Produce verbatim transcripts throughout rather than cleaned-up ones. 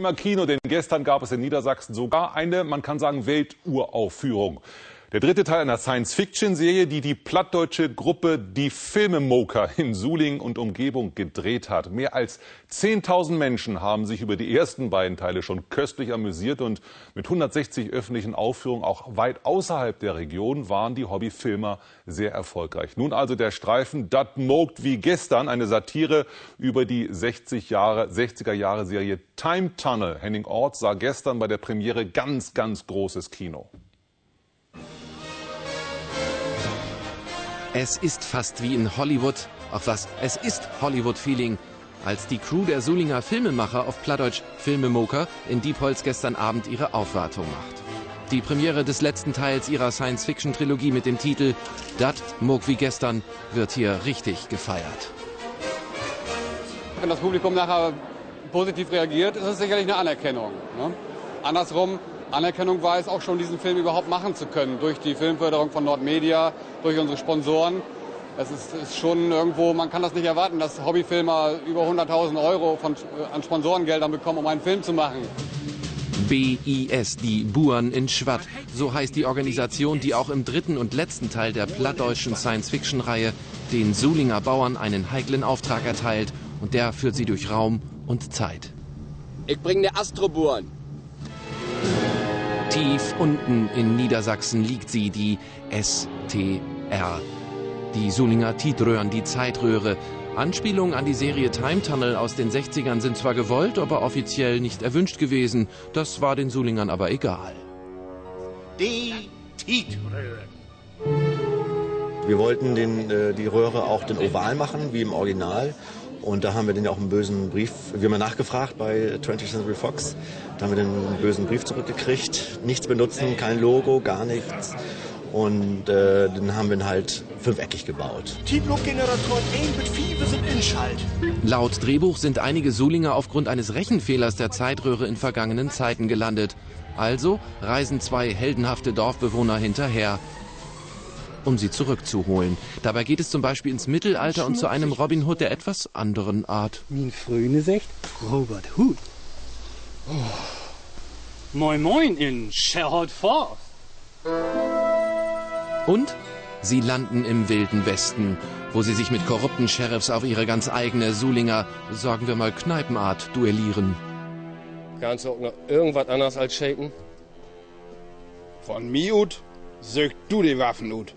Immer Kino, denn gestern gab es in Niedersachsen sogar eine, man kann sagen, Welturaufführung. Der dritte Teil einer Science-Fiction-Serie, die die plattdeutsche Gruppe Die Filmemoker in Sulingen und Umgebung gedreht hat. Mehr als zehntausend Menschen haben sich über die ersten beiden Teile schon köstlich amüsiert und mit hundertsechzig öffentlichen Aufführungen auch weit außerhalb der Region waren die Hobbyfilmer sehr erfolgreich. Nun also der Streifen Dat mogt wie gestern, eine Satire über die sechziger Jahre Serie Time Tunnel. Henning Orth sah gestern bei der Premiere ganz, ganz großes Kino. Es ist fast wie in Hollywood. Ach was, es ist Hollywood-Feeling. Als die Crew der Sulinger Filmemacher, auf Plattdeutsch Filmemoker, in Diepholz gestern Abend ihre Aufwartung macht. Die Premiere des letzten Teils ihrer Science-Fiction-Trilogie mit dem Titel Dat mogt wie gestern wird hier richtig gefeiert. Wenn das Publikum nachher positiv reagiert, ist es sicherlich eine Anerkennung. Ne? Andersrum, Anerkennung war es auch schon, diesen Film überhaupt machen zu können, durch die Filmförderung von Nordmedia, durch unsere Sponsoren. Es ist, ist schon irgendwo, man kann das nicht erwarten, dass Hobbyfilmer über hunderttausend Euro von, an Sponsorengeldern bekommen, um einen Film zu machen. B I S, die Buren in Schwatt. So heißt die Organisation, die auch im dritten und letzten Teil der plattdeutschen Science-Fiction-Reihe den Sulinger Bauern einen heiklen Auftrag erteilt. Und der führt sie durch Raum und Zeit. Ich bringe eine Astroburen. Tief unten in Niedersachsen liegt sie, die S T R. Die Sulinger Tietröhren, die Zeitröhre. Anspielungen an die Serie Time Tunnel aus den sechzigern sind zwar gewollt, aber offiziell nicht erwünscht gewesen. Das war den Sulingern aber egal. Die Tietröhren. Wir wollten den, äh, die Röhre auch den Oval machen, wie im Original. Und da haben wir dann ja auch einen bösen Brief, wir haben ja nachgefragt bei twentieth Century Fox, da haben wir dann einen bösen Brief zurückgekriegt. Nichts benutzen, kein Logo, gar nichts. Und äh, dann haben wir ihn halt fünfeckig gebaut. Tiefluggeneratoren ein mit vier sind Inschalt. Laut Drehbuch sind einige Sulinger aufgrund eines Rechenfehlers der Zeitröhre in vergangenen Zeiten gelandet. Also reisen zwei heldenhafte Dorfbewohner hinterher, um sie zurückzuholen. Dabei geht es zum Beispiel ins Mittelalter und zu einem Robin Hood der etwas anderen Art. Min Fröne sagt Robert Hood. Oh. Moin moin in Sherwood Forest. Und sie landen im wilden Westen, wo sie sich mit korrupten Sheriffs auf ihre ganz eigene Sulinger, sagen wir mal Kneipenart, duellieren. Kannst du auch noch irgendwas anderes als shaken? Von mir ut, sögt du die Waffen ut.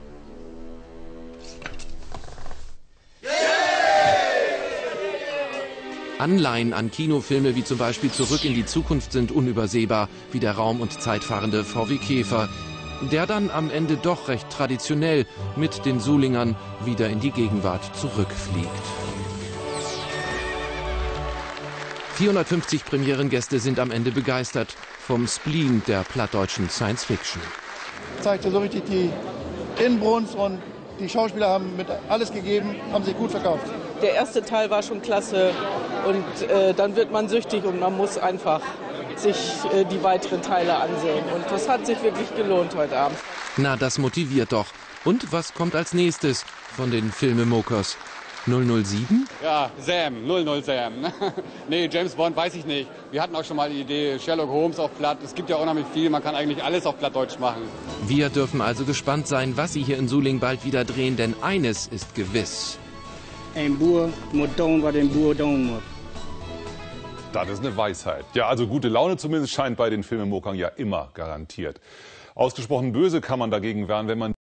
Anleihen an Kinofilme wie zum Beispiel Zurück in die Zukunft sind unübersehbar, wie der raum- und zeitfahrende V W Käfer, der dann am Ende doch recht traditionell mit den Sulingern wieder in die Gegenwart zurückfliegt. vierhundertfünfzig Premierengäste sind am Ende begeistert vom Spleen der plattdeutschen Science-Fiction. Zeigte so richtig die Inbrunst und die Schauspieler haben mit alles gegeben, haben sich gut verkauft. Der erste Teil war schon klasse und äh, dann wird man süchtig und man muss einfach sich äh, die weiteren Teile ansehen. Und das hat sich wirklich gelohnt heute Abend. Na, das motiviert doch. Und was kommt als nächstes von den Filmemokers? null null sieben? Ja, Sam, null null Sam. Nee, James Bond weiß ich nicht. Wir hatten auch schon mal die Idee, Sherlock Holmes auf Platt. Es gibt ja unheimlich viel, man kann eigentlich alles auf Plattdeutsch machen. Wir dürfen also gespannt sein, was sie hier in Sulingen bald wieder drehen, denn eines ist gewiss. Ein Bur muss tun, was ein Bur tun muss. Das ist eine Weisheit. Ja, also gute Laune zumindest scheint bei den Filmemokern ja immer garantiert. Ausgesprochen böse kann man dagegen werden, wenn man